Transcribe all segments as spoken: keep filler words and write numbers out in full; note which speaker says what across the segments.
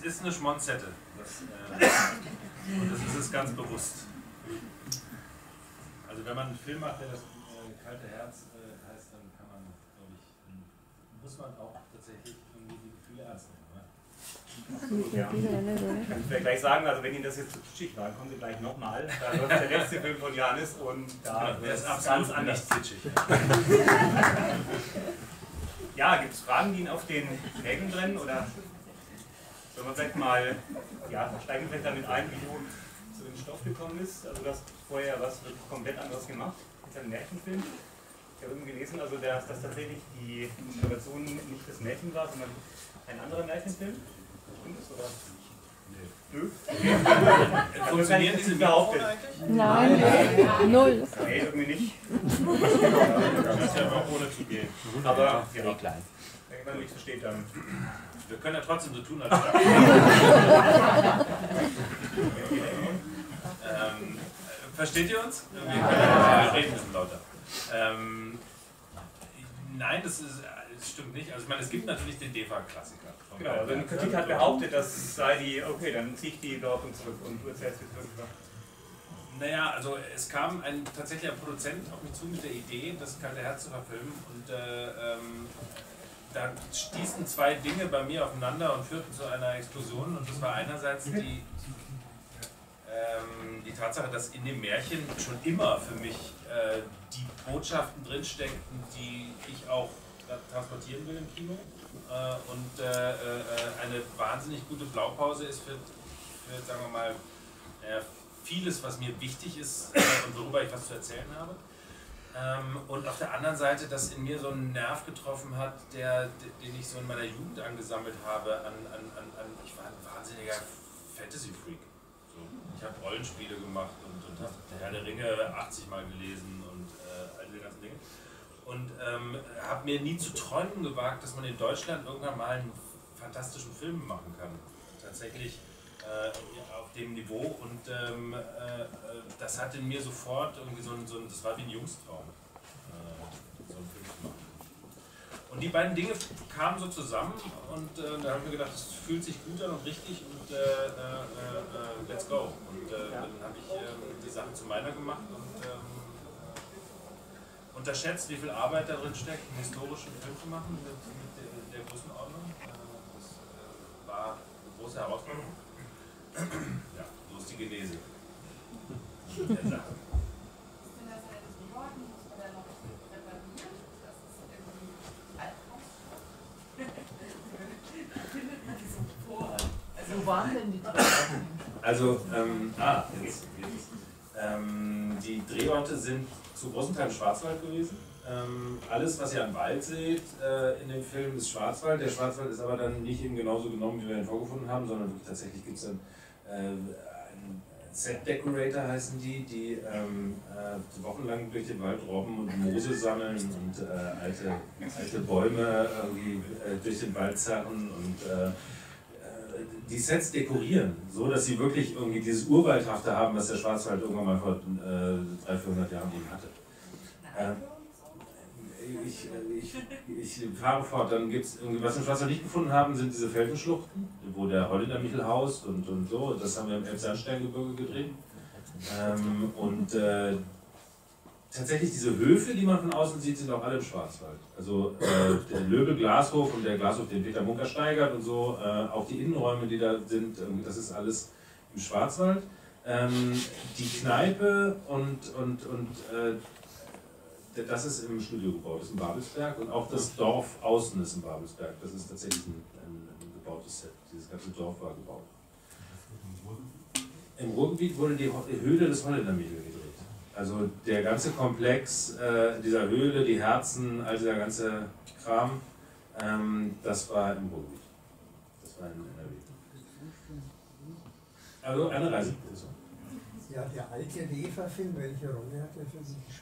Speaker 1: ist eine Schmonzette. Das, äh, und das ist es ganz bewusst. Also wenn man einen Film macht, der das äh, kalte Herz äh, heißt, dann kann man, glaube ich, muss man auch tatsächlich irgendwie die Gefühle ernst nehmen.
Speaker 2: Absolut, ja. Ich kann vielleicht gleich sagen, also wenn Ihnen das jetzt zu kitschig war, kommen Sie gleich nochmal. Da läuft der letzte Film von Janis und da
Speaker 1: ja,
Speaker 2: wird
Speaker 1: ist
Speaker 2: es
Speaker 1: ganz
Speaker 2: anders
Speaker 1: kitschig.
Speaker 2: Ja, gibt es Fragen, die Ihnen auf den Nägeln brennen? Oder sollen wir vielleicht mal, ja, steigen wir vielleicht damit ein, wie du zu dem Stoff gekommen bist? Also du hast vorher was komplett anderes gemacht, mit einem Märchenfilm. Ich habe irgendwie gelesen, also dass, dass tatsächlich die Inspiration nicht das Märchen war, sondern ein anderer Märchenfilm. Stimmt das, oder? Nee. Nö? Okay.
Speaker 1: Funktionieren diese behauptet eigentlich?
Speaker 3: Nein, Nein. null.
Speaker 2: Nee, irgendwie nicht.
Speaker 1: Das ist ja auch ohne zu gehen.
Speaker 2: Aber ja,
Speaker 4: klein.
Speaker 2: wenn man nichts versteht, dann.
Speaker 1: Wir können ja trotzdem so tun, als ähm, versteht ihr uns? Wir können ja reden ein bisschen lauter. Ähm, nein, das, ist, das stimmt nicht. Also ich meine, es gibt natürlich den D E F A-Klassiker.
Speaker 2: Genau, also die Kritik hat behauptet, das sei die, okay, dann ziehe ich die dort und zurück und du erzählst jetzt wirklich.
Speaker 1: Naja, also es kam ein, tatsächlich ein Produzent auf mich zu mit der Idee, das kalte Herz zu verfilmen und äh, ähm, da stießen zwei Dinge bei mir aufeinander und führten zu einer Explosion und das war einerseits die, ähm, die Tatsache, dass in dem Märchen schon immer für mich äh, die Botschaften drinsteckten, die ich auch transportieren will im Kino äh, und äh, äh, eine wahnsinnig gute Blaupause ist für, für sagen wir mal, äh, vieles, was mir wichtig ist äh, und worüber ich was zu erzählen habe. Ähm, und auf der anderen Seite, dass in mir so einen Nerv getroffen hat, der, den ich so in meiner Jugend angesammelt habe. An, an, an, an ich war ein wahnsinniger Fantasy-Freak. So, ich habe Rollenspiele gemacht und, und habe Herr der Ringe achtzig Mal gelesen und äh, all diese ganzen Dinge. Und ähm, habe mir nie zu träumen gewagt, dass man in Deutschland irgendwann mal einen fantastischen Film machen kann. Tatsächlich äh, auf dem Niveau und ähm, äh, das hat in mir sofort irgendwie so ein, so ein, das war wie ein Jungstraum, äh, so einen Film zu machen. Und die beiden Dinge kamen so zusammen und äh, da habe ich mir gedacht, das fühlt sich gut an und richtig und äh, äh, äh, let's go. Und äh, dann habe ich äh, die Sache zu meiner gemacht und ähm, unterschätzt, wie viel Arbeit da drin steckt, einen historischen Film zu machen mit, mit der, der Größenordnung. Äh, das äh, war eine große Herausforderung. Ja, so ist die Genese der Sache.
Speaker 5: Wo waren denn die Drehorte?
Speaker 1: Also, ähm, ah, jetzt, jetzt. Ähm, die Drehorte sind zu großen Teilen Schwarzwald gewesen. Ähm, alles, was ihr an Wald seht äh, in dem Film, ist Schwarzwald. Der Schwarzwald ist aber dann nicht eben genauso genommen, wie wir ihn vorgefunden haben, sondern wirklich tatsächlich gibt es dann äh, einen Set Decorator, heißen die, die ähm, äh, wochenlang durch den Wald robben und Moose sammeln und äh, alte, alte Bäume irgendwie äh, durch den Wald zerren und äh, die Sets dekorieren, so dass sie wirklich irgendwie dieses Urwaldhafte haben, was der Schwarzwald irgendwann mal vor äh, dreihundert, vierhundert Jahren eben hatte. Ähm, ich, ich, ich fahre fort, dann gibt es irgendwie, was wir im Schwarzwald nicht gefunden haben, sind diese Felsenschluchten, wo der Holländer Michel haust und, und so, das haben wir im Elbsandsteingebirge gedreht. Ähm, und äh, tatsächlich diese Höfe, die man von außen sieht, sind auch alle im Schwarzwald. Also äh, der Löbel-Glashof und der Glashof, den Peter Munker steigert und so, äh, auch die Innenräume, die da sind, das ist alles im Schwarzwald. Ähm, die Kneipe und, und, und äh, das ist im Studio gebaut, das ist in Babelsberg und auch das Dorf außen ist in Babelsberg. Das ist tatsächlich ein, ein, ein gebautes Set. Dieses ganze Dorf war gebaut. Im Ruhrgebiet wurde die Höhle des Holländer Michel gedreht. Also der ganze Komplex äh, dieser Höhle, die Herzen, all dieser ganze Kram, ähm, das war im Ruhrgebiet. Das war in N R W. Also eine Reise.
Speaker 6: Ja, der alte Wefer-Film, welche Rolle hat er für Sie gespielt?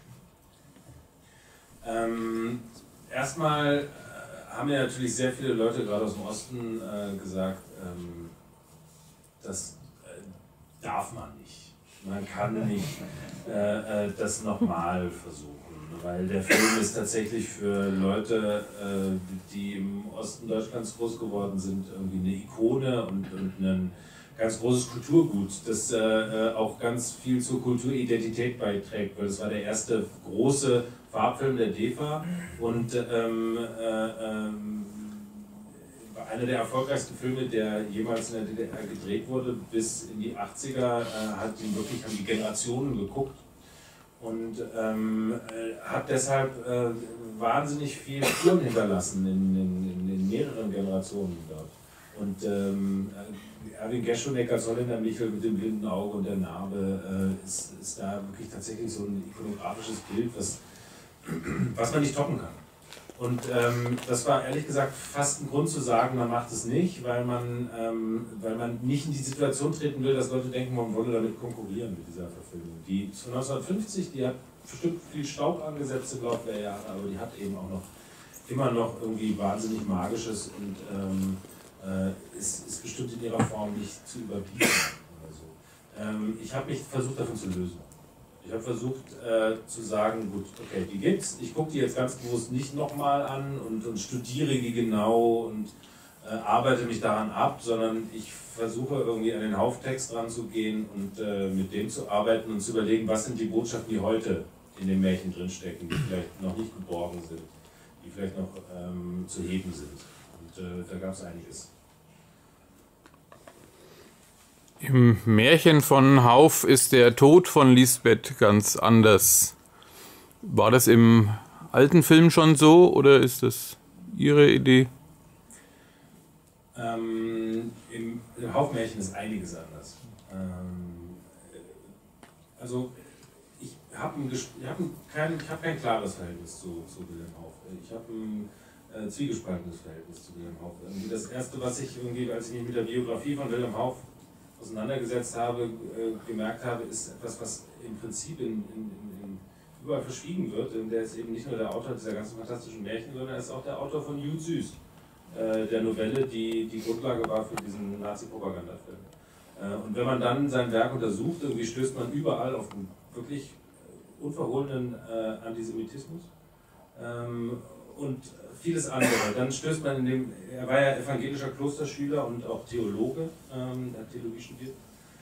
Speaker 1: Ähm, erstmal äh, haben ja natürlich sehr viele Leute, gerade aus dem Osten, äh, gesagt, ähm, das äh, darf man nicht. Man kann nicht äh, äh, das nochmal versuchen. weil der Film ist tatsächlich für Leute, äh, die im Osten Deutschlands groß geworden sind, irgendwie eine Ikone und, und ein ganz großes Kulturgut, das äh, auch ganz viel zur Kulturidentität beiträgt, weil das war der erste große Farbfilm der D E F A und ähm, äh, ähm, einer der erfolgreichsten Filme, der jemals in der D D R gedreht wurde, bis in die achtziger, äh, hat ihn wirklich, haben die Generationen geguckt und ähm, äh, hat deshalb äh, wahnsinnig viel Spuren hinterlassen in, in, in mehreren Generationen dort. Und ähm, Erwin Geschonek als Holländer Michel mit dem blinden Auge und der Narbe äh, ist, ist da wirklich tatsächlich so ein ikonografisches Bild, was, was man nicht toppen kann. Und ähm, das war ehrlich gesagt fast ein Grund zu sagen, man macht es nicht, weil man, ähm, weil man nicht in die Situation treten will, dass Leute denken, man wolle damit konkurrieren mit dieser Verfilmung. Die ist von neunzehnhundertfünfzig, die hat bestimmt viel Staub angesetzt im Laufe der Jahre, aber die hat eben auch noch immer noch irgendwie wahnsinnig Magisches und ähm, äh, ist, ist bestimmt in ihrer Form nicht zu überbieten oder so. Ähm, ich habe mich versucht davon zu lösen. Ich habe versucht äh, zu sagen, gut, okay, die gibt's, ich gucke die jetzt ganz bewusst nicht nochmal an und, und studiere die genau und äh, arbeite mich daran ab, sondern ich versuche irgendwie an den Haupttext ranzugehen und äh, mit dem zu arbeiten und zu überlegen, was sind die Botschaften, die heute in den Märchen drinstecken, die vielleicht noch nicht geborgen sind, die vielleicht noch ähm, zu heben sind. Und äh, da gab es einiges.
Speaker 4: Im Märchen von Hauff ist der Tod von Lisbeth ganz anders. War das im alten Film schon so oder ist das Ihre Idee?
Speaker 1: Ähm, im, Im Hauff-Märchen ist einiges anders. Ähm, also ich habe ein, hab kein, hab kein klares Verhältnis zu, zu Wilhelm Hauff. Ich habe ein äh, zwiegespaltenes Verhältnis zu Wilhelm Hauff. Irgendwie das erste, was ich irgendwie, als ich mich mit der Biografie von Wilhelm Hauff auseinandergesetzt habe, äh, gemerkt habe, ist etwas, was im Prinzip in, in, in überall verschwiegen wird. Denn der ist eben nicht nur der Autor dieser ganzen fantastischen Märchen, sondern er ist auch der Autor von Jud Süß, äh, der Novelle, die die Grundlage war für diesen Nazi-Propagandafilm. Äh, und wenn man dann sein Werk untersucht, irgendwie stößt man überall auf einen wirklich unverhohlenen äh, Antisemitismus. Ähm, und vieles andere. Dann stößt man in dem, er war ja evangelischer Klosterschüler und auch Theologe, ähm, er hat Theologie studiert.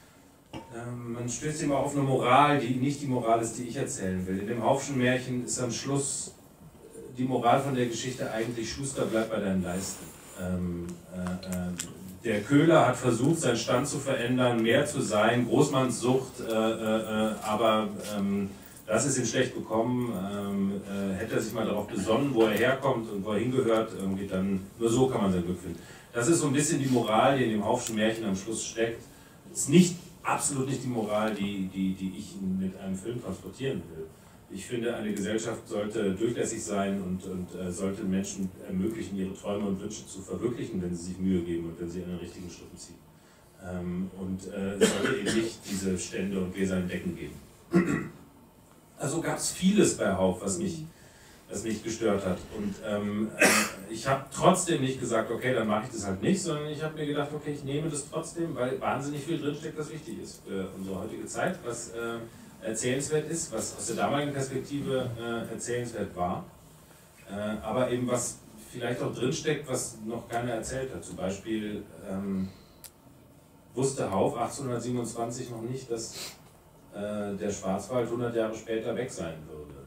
Speaker 1: Ähm, man stößt immer auf eine Moral, die nicht die Moral ist, die ich erzählen will. In dem Hauffschen Märchen ist am Schluss die Moral von der Geschichte eigentlich: Schuster, bleib bei deinen Leisten. Ähm, äh, äh, der Köhler hat versucht, seinen Stand zu verändern, mehr zu sein, Großmannssucht, äh, äh, aber ähm, das ist ihm schlecht bekommen. Ähm, äh, hätte er sich mal darauf besonnen, wo er herkommt und wo er hingehört, irgendwie dann, nur so kann man sein Glück finden. Das ist so ein bisschen die Moral, die in dem Hauffschen Märchen am Schluss steckt. Ist nicht, absolut nicht die Moral, die, die, die ich mit einem Film transportieren will. Ich finde, eine Gesellschaft sollte durchlässig sein und, und äh, sollte Menschen ermöglichen, ihre Träume und Wünsche zu verwirklichen, wenn sie sich Mühe geben und wenn sie an den richtigen Schritten ziehen. Ähm, und äh, es sollte eben nicht diese Stände und gläsernen Decken geben. Also gab es vieles bei Hauff, was mich, was mich gestört hat. Und ähm, äh, ich habe trotzdem nicht gesagt, okay, dann mache ich das halt nicht, sondern ich habe mir gedacht, okay, ich nehme das trotzdem, weil wahnsinnig viel drinsteckt, was wichtig ist für unsere heutige Zeit, was äh, erzählenswert ist, was aus der damaligen Perspektive äh, erzählenswert war, äh, aber eben was vielleicht auch drinsteckt, was noch keiner erzählt hat. Zum Beispiel ähm, wusste Hauff achtzehnhundertsiebenundzwanzig noch nicht, dass der Schwarzwald hundert Jahre später weg sein würde.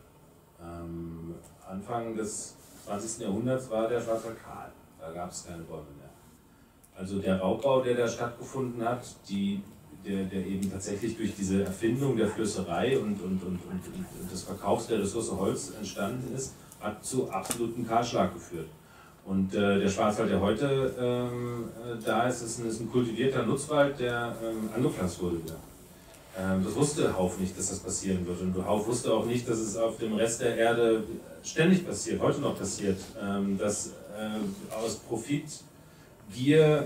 Speaker 1: Ähm, Anfang des zwanzigsten Jahrhunderts war der Schwarzwald kahl, da gab es keine Bäume mehr. Also der Raubbau, der da stattgefunden hat, die, der, der eben tatsächlich durch diese Erfindung der Flößerei und, und, und, und, und des Verkaufs der Ressource Holz entstanden ist, hat zu absoluten Kahlschlag geführt. Und äh, der Schwarzwald, der heute ähm, da ist, ist ein, ist ein kultivierter Nutzwald, der ähm, angepflanzt wurde wieder. Das wusste Hauff nicht, dass das passieren wird. Und Hauff wusste auch nicht, dass es auf dem Rest der Erde ständig passiert, heute noch passiert, dass aus Profitgier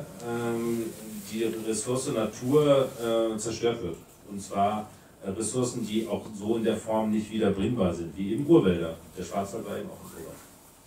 Speaker 1: die Ressource Natur zerstört wird. Und zwar Ressourcen, die auch so in der Form nicht wieder bringbar sind, wie eben Urwälder. Der Schwarzwald war eben auch ein Urwald.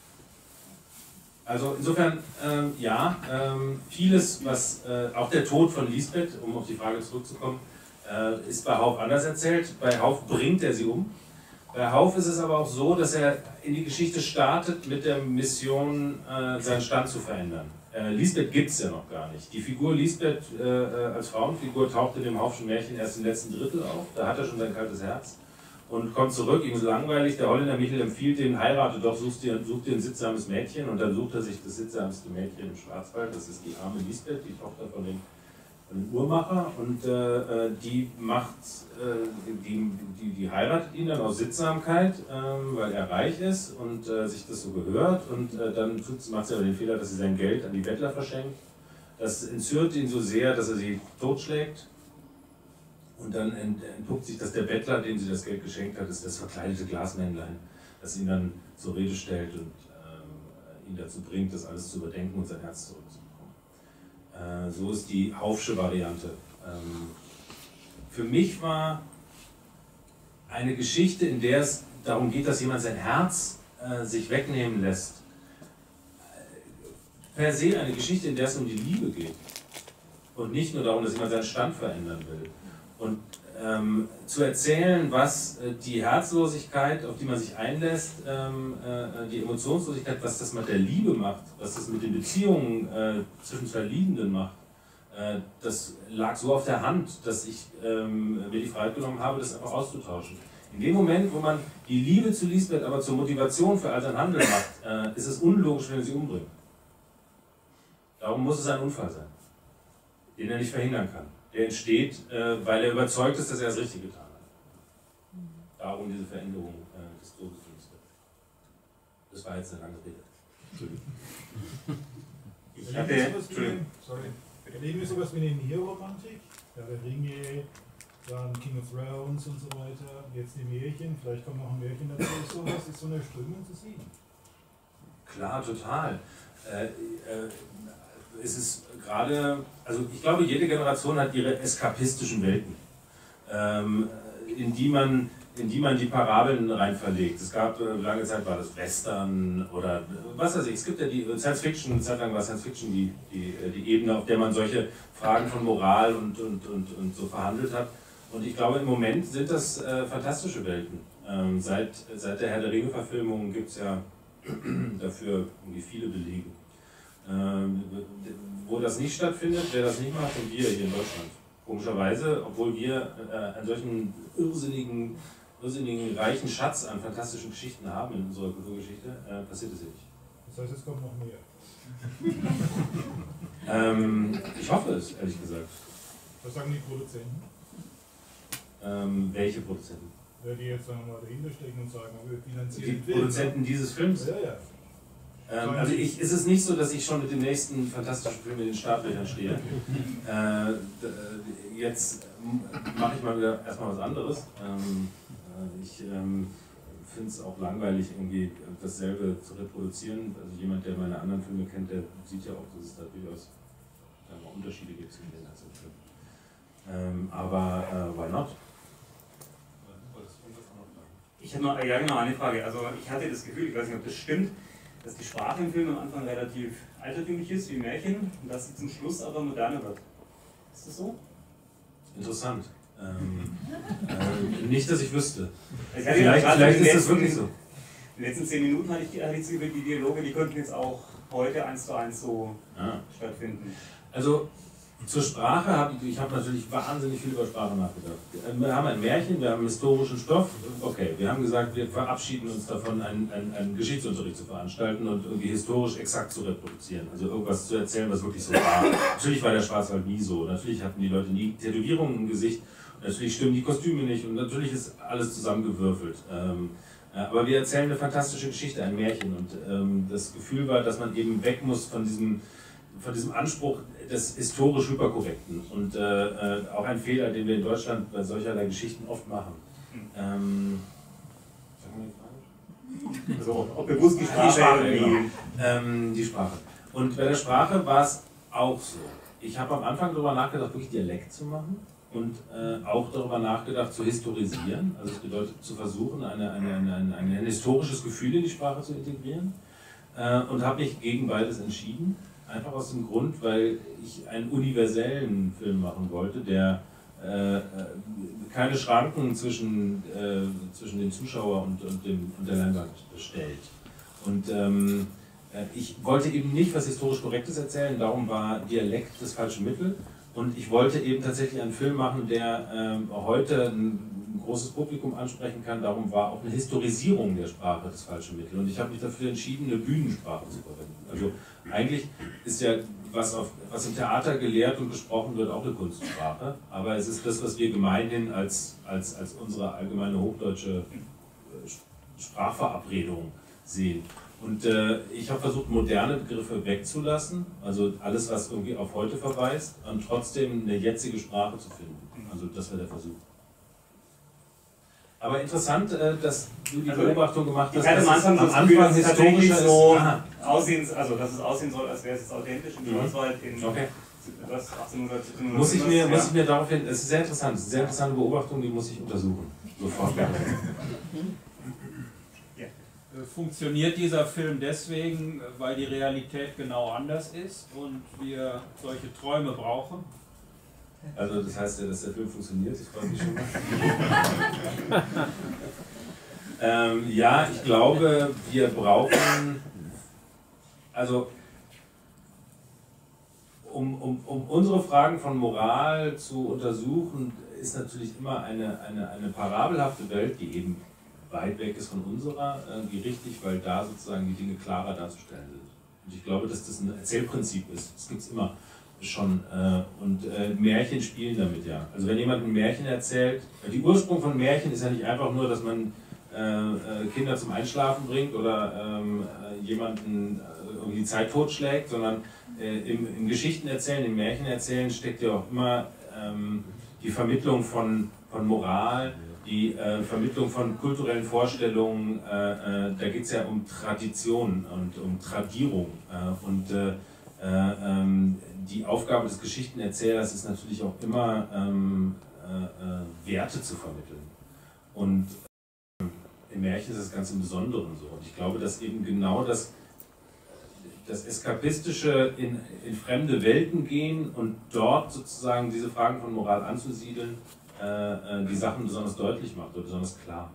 Speaker 1: Also insofern, ähm, ja, ähm, vieles, was, äh, auch der Tod von Lisbeth, um auf die Frage zurückzukommen, ist bei Hauff anders erzählt. Bei Hauff bringt er sie um. Bei Hauff ist es aber auch so, dass er in die Geschichte startet mit der Mission, äh, seinen Stand zu verändern. Äh, Lisbeth gibt es ja noch gar nicht. Die Figur Lisbeth äh, als Frauenfigur taucht in dem Hauffschen Märchen erst im letzten Drittel auf. Da hat er schon sein kaltes Herz und kommt zurück. Ihm ist langweilig. Der Holländer Michel empfiehlt ihm, heirate doch, such dir, such dir ein sittsames Mädchen. Und dann sucht er sich das sittsamste Mädchen im Schwarzwald. Das ist die arme Lisbeth, die Tochter von dem ein Uhrmacher, und äh, die macht, äh, die, die, die heiratet ihn dann aus Sittsamkeit, äh, weil er reich ist und äh, sich das so gehört, und äh, dann macht sie aber den Fehler, dass sie sein Geld an die Bettler verschenkt. Das entzürnt ihn so sehr, dass er sie totschlägt, und dann entpuppt sich, dass der Bettler, dem sie das Geld geschenkt hat, ist das verkleidete Glasmännlein, das ihn dann zur Rede stellt und äh, ihn dazu bringt, das alles zu überdenken und sein Herz zurückzubekommen. So ist die Hauffsche Variante. Für mich war eine Geschichte, in der es darum geht, dass jemand sein Herz sich wegnehmen lässt, per se eine Geschichte, in der es um die Liebe geht und nicht nur darum, dass jemand seinen Stand verändern will. Und ähm, zu erzählen, was äh, die Herzlosigkeit, auf die man sich einlässt, ähm, äh, die Emotionslosigkeit, was das mit der Liebe macht, was das mit den Beziehungen äh, zwischen zwei Liebenden macht, äh, das lag so auf der Hand, dass ich ähm, mir die Freiheit genommen habe, das einfach auszutauschen. In dem Moment, wo man die Liebe zu Lisbeth aber zur Motivation für all sein Handeln macht, äh, ist es unlogisch, wenn er sie umbringt. Darum muss es ein Unfall sein, den er nicht verhindern kann. Der entsteht, äh, weil er überzeugt ist, dass er das Richtige getan hat. Darum diese Veränderung äh, des Todes. Das war jetzt eine lange Rede.
Speaker 7: Ich hatte, Entschuldigung. Sorry. Erleben wir sowas wie eine Neoromantik? Ja, der Ringe, dann King of Thrones und so weiter. Jetzt die Märchen, vielleicht kommt noch ein Märchen dazu. Sowas ist so eine Strömung zu sehen.
Speaker 1: Klar, total. Äh, äh, es ist gerade, also ich glaube, jede Generation hat ihre eskapistischen Welten, ähm, in, die man, in die man die Parabeln rein verlegt. Es gab, äh, lange Zeit war das Western oder was weiß ich, es gibt ja die Science Fiction, eine Zeit lang war Science Fiction die, die, die Ebene, auf der man solche Fragen von Moral und, und, und, und so verhandelt hat. Und ich glaube, im Moment sind das äh, fantastische Welten. Ähm, seit, seit der Herr der Ringe-Verfilmung gibt es ja dafür irgendwie viele Belege. Ähm, wo das nicht stattfindet, wer das nicht macht, sind wir hier in Deutschland. Komischerweise, obwohl wir äh, einen solchen irrsinnigen, irrsinnigen, reichen Schatz an fantastischen Geschichten haben in unserer Kulturgeschichte, äh, passiert es hier nicht.
Speaker 7: Das heißt, es kommt noch mehr.
Speaker 1: ähm, ich hoffe es, ehrlich gesagt.
Speaker 7: Was sagen die Produzenten?
Speaker 1: Ähm, welche Produzenten?
Speaker 7: Ja, die jetzt sagen wir mal dahinter stecken und sagen, wir finanzieren
Speaker 1: die
Speaker 7: den Film.
Speaker 1: Produzenten dieses Films?
Speaker 7: Ja, ja.
Speaker 1: Ähm, also ich, ist es nicht so, dass ich schon mit dem nächsten fantastischen Film in den Startlöchern stehe. Äh, jetzt mache ich mal wieder erstmal was anderes. Ähm, äh, ich ähm, finde es auch langweilig, irgendwie dasselbe zu reproduzieren. Also jemand, der meine anderen Filme kennt, der sieht ja auch, dass es da durchaus äh, Unterschiede gibt zwischen den einzelnen Filmen. Ähm, aber äh, why not?
Speaker 2: Ich habe noch, ja, genau, eine Frage. Also ich hatte das Gefühl, ich weiß nicht, ob das stimmt, dass die Sprache im Film am Anfang relativ altertümlich ist, wie Märchen, und dass sie zum Schluss aber moderner wird. Ist das so?
Speaker 1: Interessant. Ähm, äh, nicht, dass ich wüsste.
Speaker 2: Also ich
Speaker 1: vielleicht
Speaker 2: ja
Speaker 1: vielleicht ist
Speaker 2: letzten,
Speaker 1: das wirklich so.
Speaker 2: In den letzten zehn Minuten hatte ich die, hatte ich die, die Dialoge, die könnten jetzt auch heute eins zu eins so ah. stattfinden.
Speaker 1: Also zur Sprache habe ich, ich habe natürlich wahnsinnig viel über Sprache nachgedacht. Wir haben ein Märchen, wir haben historischen Stoff. Okay, wir haben gesagt, wir verabschieden uns davon, einen, einen, einen Geschichtsunterricht zu veranstalten und irgendwie historisch exakt zu reproduzieren. Also irgendwas zu erzählen, was wirklich so war. Natürlich war der Schwarzwald nie so. Natürlich hatten die Leute nie Tätowierungen im Gesicht. Natürlich stimmen die Kostüme nicht und natürlich ist alles zusammengewürfelt. Ähm, aber wir erzählen eine fantastische Geschichte, ein Märchen. Und ähm, das Gefühl war, dass man eben weg muss von diesem, von diesem Anspruch des historisch Hyperkorrekten. Und äh, auch ein Fehler, den wir in Deutschland bei solcherlei Geschichten oft machen. Ähm,
Speaker 2: also, ob bewusst die Sprache,
Speaker 1: die Sprache, genau. ähm, die Sprache. Und bei der Sprache war es auch so. Ich habe am Anfang darüber nachgedacht, wirklich Dialekt zu machen. Und äh, auch darüber nachgedacht, zu historisieren. Also das bedeutet, zu versuchen, eine, eine, eine, ein, ein historisches Gefühl in die Sprache zu integrieren. Äh, und habe mich gegen beides entschieden. Einfach aus dem Grund, weil ich einen universellen Film machen wollte, der äh, keine Schranken zwischen, äh, zwischen dem Zuschauer und, und, dem, und der Leinwand stellt. Und ähm, ich wollte eben nicht was historisch Korrektes erzählen, darum war Dialekt das falsche Mittel. Und ich wollte eben tatsächlich einen Film machen, der ähm, heute ein, ein großes Publikum ansprechen kann. Darum war auch eine Historisierung der Sprache das falsche Mittel. Und ich habe mich dafür entschieden, eine Bühnensprache zu verwenden. Also eigentlich ist ja, was, auf, was im Theater gelehrt und gesprochen wird, auch eine Kunstsprache. Aber es ist das, was wir gemeinhin als, als, als unsere allgemeine hochdeutsche Sprachverabredung sehen. Und äh, ich habe versucht, moderne Begriffe wegzulassen, also alles, was irgendwie auf heute verweist, und trotzdem eine jetzige Sprache zu finden. Also das war der Versuch. Aber interessant, äh, dass du die also, Beobachtung gemacht hast, dass
Speaker 2: am
Speaker 1: am Anfang
Speaker 2: historisch so
Speaker 1: ist,
Speaker 2: aussehen, also dass es aussehen soll, als wäre es jetzt authentisch im Schwarzwald in
Speaker 1: okay.
Speaker 2: achtzehnhundert.
Speaker 1: Muss ich mir, ja. muss ich mir daraufhin, es ist sehr interessant, es ist eine sehr interessante Beobachtung, die muss ich untersuchen. Sofort.
Speaker 8: Funktioniert dieser Film deswegen, weil die Realität genau anders ist und wir solche Träume brauchen?
Speaker 1: Also das heißt ja, dass der Film funktioniert, ich freue mich schon mal. ähm, ja, ich glaube, wir brauchen, also um, um, um unsere Fragen von Moral zu untersuchen, ist natürlich immer eine, eine, eine parabelhafte Welt, die eben weit weg ist von unserer, irgendwie richtig, weil da sozusagen die Dinge klarer darzustellen sind. Und ich glaube, dass das ein Erzählprinzip ist. Das gibt es immer schon. Und Märchen spielen damit ja. Also wenn jemand ein Märchen erzählt, die Ursprung von Märchen ist ja nicht einfach nur, dass man Kinder zum Einschlafen bringt oder jemanden irgendwie die Zeit totschlägt, sondern im, im Geschichtenerzählen, im Märchenerzählen steckt ja auch immer die Vermittlung von, von Moral, die äh, Vermittlung von kulturellen Vorstellungen, äh, äh, da geht es ja um Tradition und um Tradierung. Äh, und äh, äh, ähm, die Aufgabe des Geschichtenerzählers ist natürlich auch immer, ähm, äh, äh, Werte zu vermitteln. Und äh, im Märchen ist das ganz im Besonderen so. Und ich glaube, dass eben genau das, das Eskapistische in, in fremde Welten gehen und dort sozusagen diese Fragen von Moral anzusiedeln, die Sachen besonders deutlich macht oder besonders klar.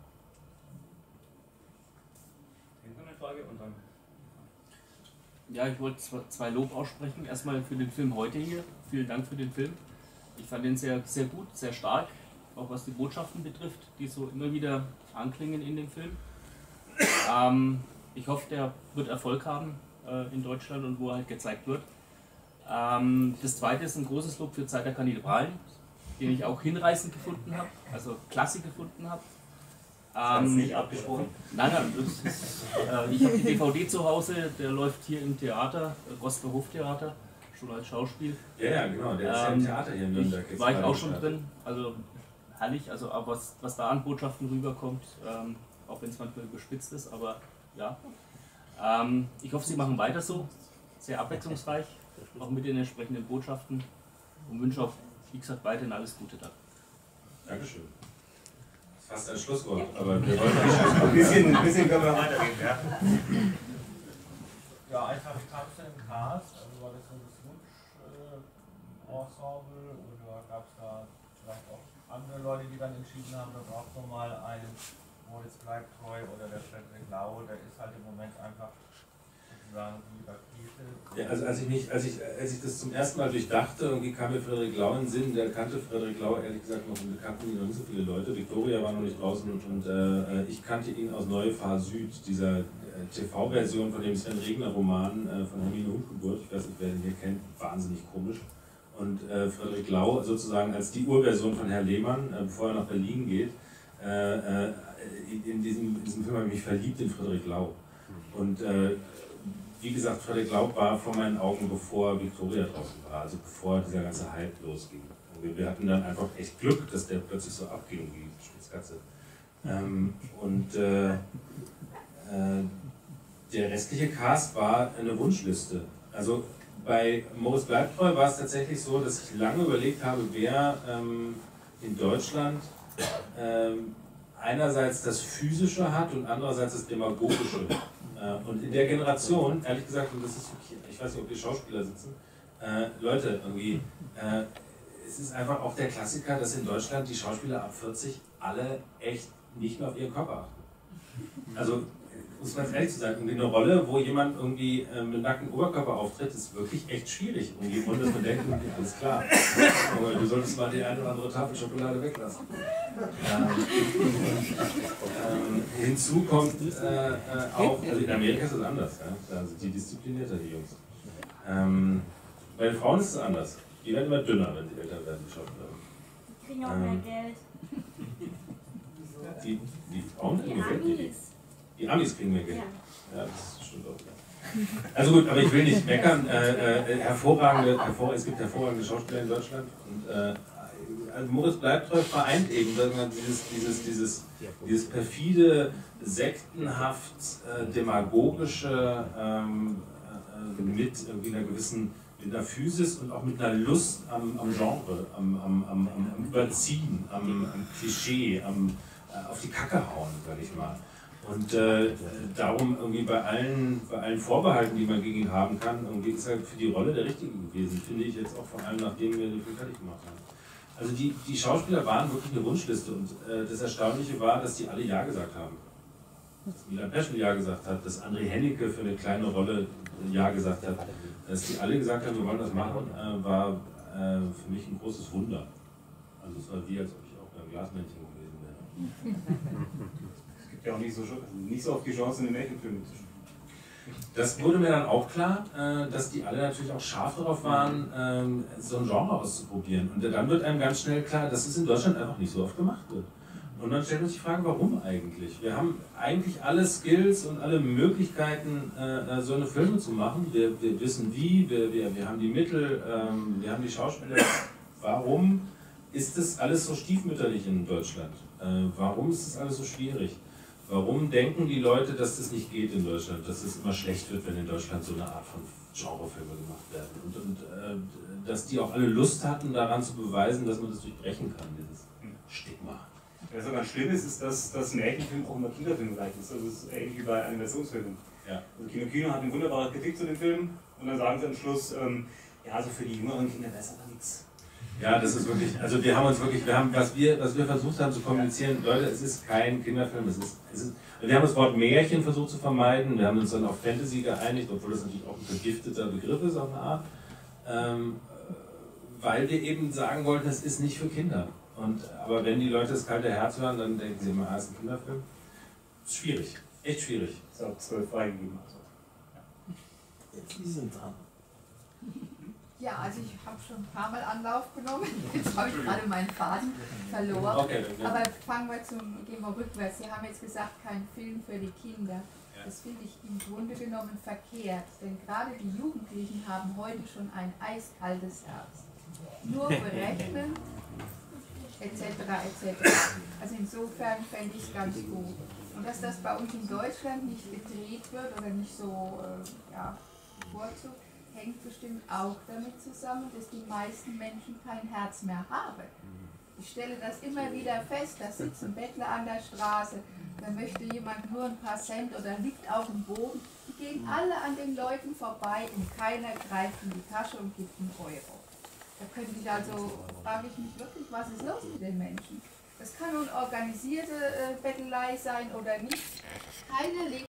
Speaker 9: Ja, ich wollte zwei Lob aussprechen. Erstmal für den Film heute hier. Vielen Dank für den Film. Ich fand ihn sehr, sehr gut, sehr stark, auch was die Botschaften betrifft, die so immer wieder anklingen in dem Film. Ähm, ich hoffe, der wird Erfolg haben äh, in Deutschland und wo er halt gezeigt wird. Ähm, das zweite ist ein großes Lob für Zeit der Kannibalen, den ich auch hinreißend gefunden habe, also klasse gefunden habe.
Speaker 2: Ähm, ist nicht abgesprochen?
Speaker 9: Nein, nein, das ist, äh, ich habe die D V D zu Hause, der läuft hier im Theater, Rostocker Hoftheater, schon als Schauspiel.
Speaker 1: Ja, ja, genau, der ist ja im Theater hier in Nürnberg.
Speaker 9: Ich, war ich auch schon drin, also herrlich, also aber was, was da an Botschaften rüberkommt, ähm, auch wenn es manchmal überspitzt ist, aber ja. Ähm, ich hoffe, Sie machen weiter so, sehr abwechslungsreich, auch mit den entsprechenden Botschaften und wünsche auch, wie gesagt, weiterhin alles Gute da.
Speaker 1: Dankeschön. Fast ein Schlusswort, aber wir wollen nicht
Speaker 2: ein bisschen, ein bisschen können wir weitergehen, ja.
Speaker 10: Ja, einfach kam es denn im Cast, also war das so das Wunsch-Ensemble oder gab es da vielleicht auch andere Leute, die dann entschieden haben, da braucht man mal einen Moritz bleibt treu oder der Frederik Lau, der ist halt im Moment einfach sozusagen die Rakete.
Speaker 1: Ja, also als ich, mich, als, ich, als ich das zum ersten Mal durchdachte, irgendwie kam mir Frederik Lau in den Sinn, der kannte Frederik Lau ehrlich gesagt noch, und kannten ihn noch nicht so viele Leute. Victoria war noch nicht draußen und, und äh, ich kannte ihn aus Neue Fahr Süd, dieser äh, T V-Version von dem Sven Regner-Roman äh, von Hermine Hundgeburt. Ich weiß nicht, wer den hier kennt, wahnsinnig komisch. Und äh, Frederik Lau sozusagen als die Urversion von Herr Lehmann, äh, bevor er nach Berlin geht. Äh, äh, in, diesem, in diesem Film habe ich mich verliebt in Frederik Lau. Und äh, wie gesagt, Frederik Lau war vor meinen Augen, bevor Victoria draußen war, also bevor dieser ganze Hype losging. Und wir hatten dann einfach echt Glück, dass der plötzlich so abging wie Spitzkatze. Ähm, und äh, äh, der restliche Cast war eine Wunschliste. Also bei Moritz bleibt treu war es tatsächlich so, dass ich lange überlegt habe, wer ähm, in Deutschland ähm, einerseits das Physische hat und andererseits das Demagogische. Und in der Generation, ehrlich gesagt, und das ist, ich weiß nicht, ob die Schauspieler sitzen, äh, Leute, irgendwie, äh, es ist einfach auch der Klassiker, dass in Deutschland die Schauspieler ab vierzig alle echt nicht mehr auf ihren Körper achten. Also, muss man ehrlich zu sagen, irgendwie eine Rolle, wo jemand irgendwie äh, mit nacktem Oberkörper auftritt, ist wirklich echt schwierig. Irgendwie, ohne dass man denkt, irgendwie, alles klar, aber du solltest mal die eine oder andere Tafel Schokolade weglassen. Ähm, ähm, hinzu kommt äh, äh, auch, also in Amerika ist es anders, ja? Da sind die disziplinierter, die Jungs. Ähm, bei den Frauen ist es anders. Die werden immer dünner, wenn sie älter werden, die Schauspieler.
Speaker 11: Die kriegen auch mehr Geld.
Speaker 1: Die, die Frauen kriegen mehr Geld? Die, die Amis kriegen mehr Geld. Ja, ja das stimmt auch. Ja. Also gut, aber ich will nicht meckern. Äh, äh, hervorragende, hervor, es gibt hervorragende Schauspieler in Deutschland. Und, äh, also Moritz Bleibtreu vereint eben dieses, dieses, dieses, dieses perfide, sektenhaft, äh, demagogische ähm, äh, mit irgendwie einer gewissen, mit einer Physis und auch mit einer Lust am, am Genre, am, am, am, am Überziehen, am, am Klischee, am äh, auf die Kacke hauen, sag ich mal. Und äh, darum irgendwie bei allen, bei allen Vorbehalten, die man gegen ihn haben kann, irgendwie ist er für die Rolle der Richtige gewesen, finde ich jetzt auch vor allem, nachdem wir den Film fertig gemacht haben. Also die, die Schauspieler waren wirklich eine Wunschliste und äh, das Erstaunliche war, dass die alle Ja gesagt haben. Dass Milan Peschel Ja gesagt hat, dass André Hennecke für eine kleine Rolle Ja gesagt hat. Dass die alle gesagt haben, wir wollen das machen, äh, war äh, für mich ein großes Wunder. Also es war wie, als ob ich auch beim Glasmännchen gewesen wäre.
Speaker 2: Es gibt ja auch nicht so, nicht so oft die Chance, in den Märchenfilmen zu spielen.
Speaker 1: Das wurde mir dann auch klar, dass die alle natürlich auch scharf darauf waren, so ein Genre auszuprobieren. Und dann wird einem ganz schnell klar, dass es in Deutschland einfach nicht so oft gemacht wird. Und dann stellt man sich die Frage, warum eigentlich? Wir haben eigentlich alle Skills und alle Möglichkeiten, so eine Filme zu machen. Wir, wir wissen wie, wir, wir, wir haben die Mittel, wir haben die Schauspieler. Warum ist das alles so stiefmütterlich in Deutschland? Warum ist das alles so schwierig? Warum denken die Leute, dass das nicht geht in Deutschland, dass es immer schlecht wird, wenn in Deutschland so eine Art von Genrefilme gemacht werden? Und, und äh, dass die auch alle Lust hatten, daran zu beweisen, dass man das durchbrechen kann, dieses Stigma.
Speaker 2: Was aber ganz schlimm ist, ist, dass das Märchenfilm auch immer Kinderfilm gleich ist. Also es ist ähnlich wie bei Animationsfilmen. Ja. Also Kino Kino hat eine wunderbare Kritik zu den Filmen und dann sagen sie am Schluss, ähm, ja, also für die jüngeren Kinder wäre es aber nichts.
Speaker 1: Ja, das ist wirklich, also wir haben uns wirklich, wir haben, was wir, was wir versucht haben zu kommunizieren, Leute, es ist kein Kinderfilm, es ist, es ist, wir haben das Wort Märchen versucht zu vermeiden, wir haben uns dann auf Fantasy geeinigt, obwohl das natürlich auch ein vergifteter Begriff ist auf eine Art, ähm, weil wir eben sagen wollten, es ist nicht für Kinder. Und, aber wenn die Leute das kalte Herz hören, dann denken sie immer, ah, es ist ein Kinderfilm. Ist schwierig, echt schwierig.
Speaker 2: Ist auch zwölf freigegeben. Also.
Speaker 12: Jetzt die sind dran.
Speaker 5: Ja, also ich habe schon ein paar Mal Anlauf genommen. Jetzt habe ich gerade meinen Faden verloren.
Speaker 1: Okay, okay.
Speaker 5: Aber fangen wir zum, gehen wir rückwärts. Sie haben jetzt gesagt, kein Film für die Kinder. Das finde ich im Grunde genommen verkehrt. Denn gerade die Jugendlichen haben heute schon ein eiskaltes Herz. Nur berechnen, et cetera et cetera. Also insofern fände ich es ganz gut. Und dass das bei uns in Deutschland nicht gedreht wird oder nicht so äh, ja, bevorzugt, hängt bestimmt auch damit zusammen, dass die meisten Menschen kein Herz mehr haben. Ich stelle das immer wieder fest, da sitzen Bettler an der Straße, da möchte jemand nur ein paar Cent oder liegt auf dem Boden. Die gehen alle an den Leuten vorbei und keiner greift in die Tasche und gibt einen Euro. Da könnte ich also, frage ich mich wirklich, was ist los mit den Menschen? Das kann nun organisierte äh, Bettelei sein oder nicht. Keiner legt